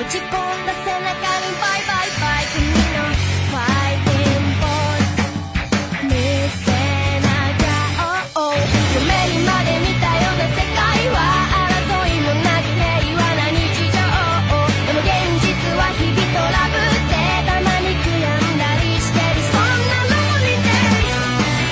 ち込んだ背中にバイバイバイ君のファイティングポーズ見せなきゃoh oh夢にまで見たような世界は争いもなく平和な日常でも現実は日々トラブってたまに悔やんだりしてるそんなローリーデイズ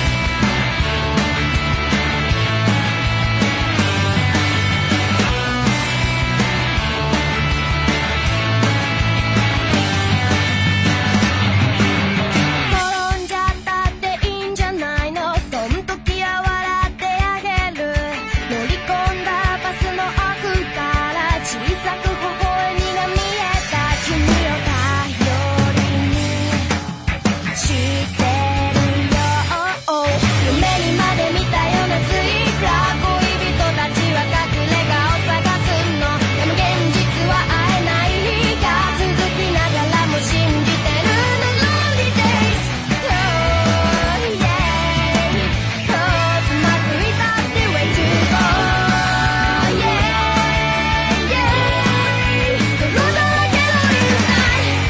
転んじゃったっていいんじゃないのそん時は笑ってあげる乗り込んだバスの奥から小さく微笑みが見えた君を頼りにしてるよ夢にまで見たようなスイープラー恋人たちは隠れ家を探すのでも現実は会えない日が続きながらも信じてるの Lonely Days Oh yeah Cause うまくいったって way to go Yeah yeah 泥だらけの inside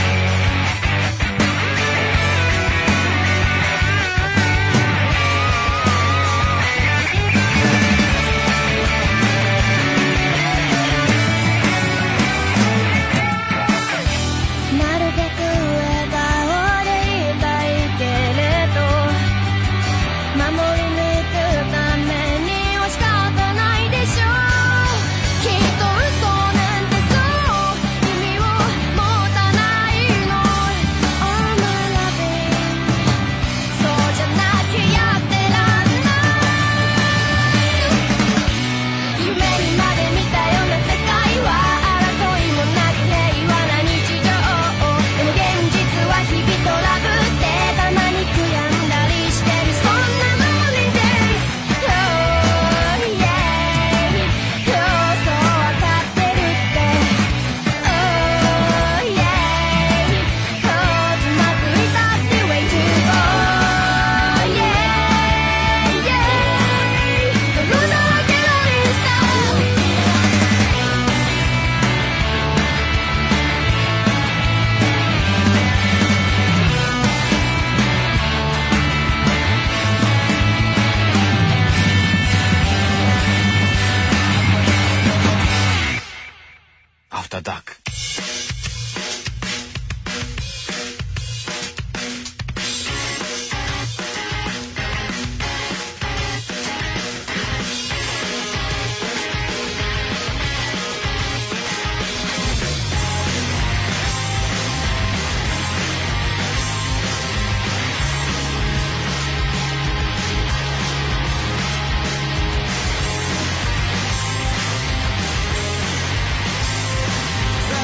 なるべく笑顔でいたいけれど守り抜くためには仕方ないでしょうきっと嘘なんてそう意味を持たないの Oh my loving そうじゃなきゃやってらんない夢にまで見たような世界は争いもなく平和な日常でも現実は日々トラブってたまに悔やんだりしてるそんな Lonely Days Oh yeah そうわかってるって Oh yeah Cause うまくいったって way to go Yeah yeah 泥だらけの inside After Dark。 「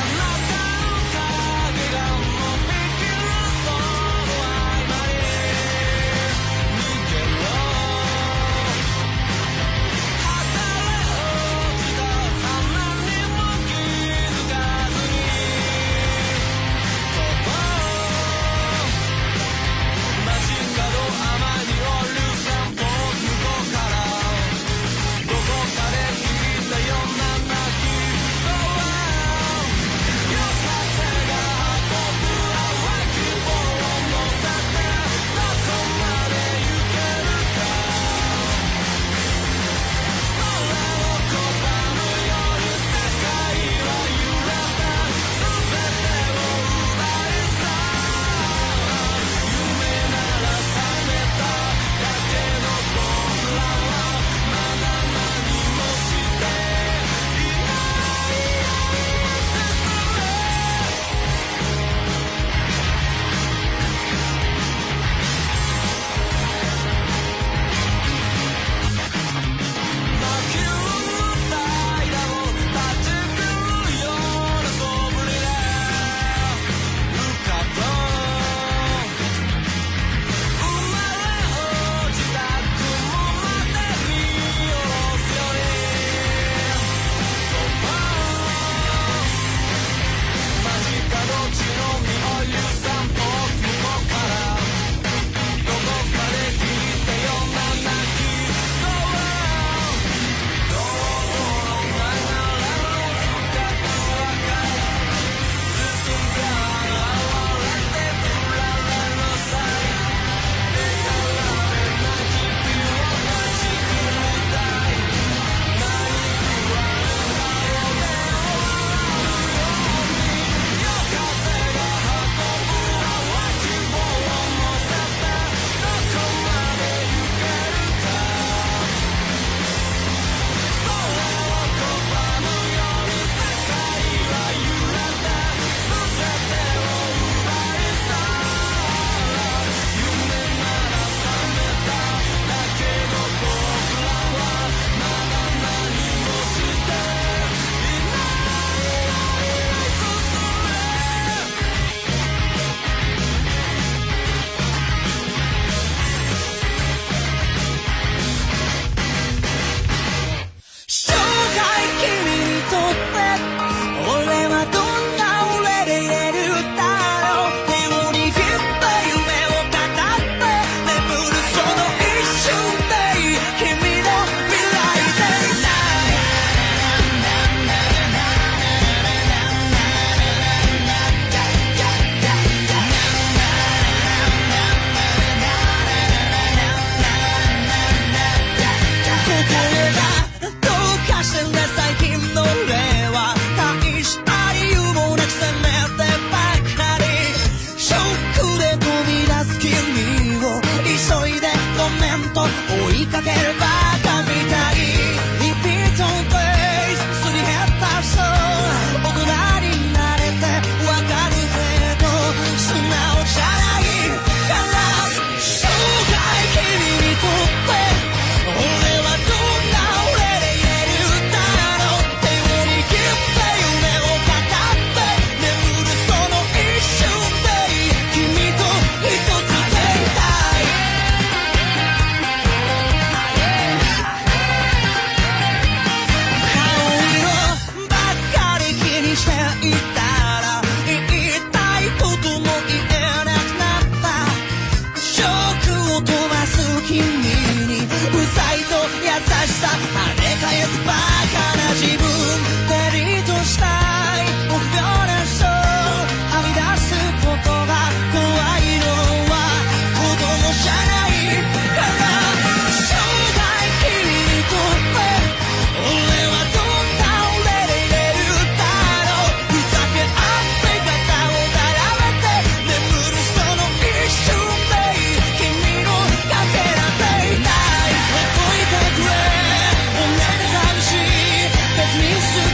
自主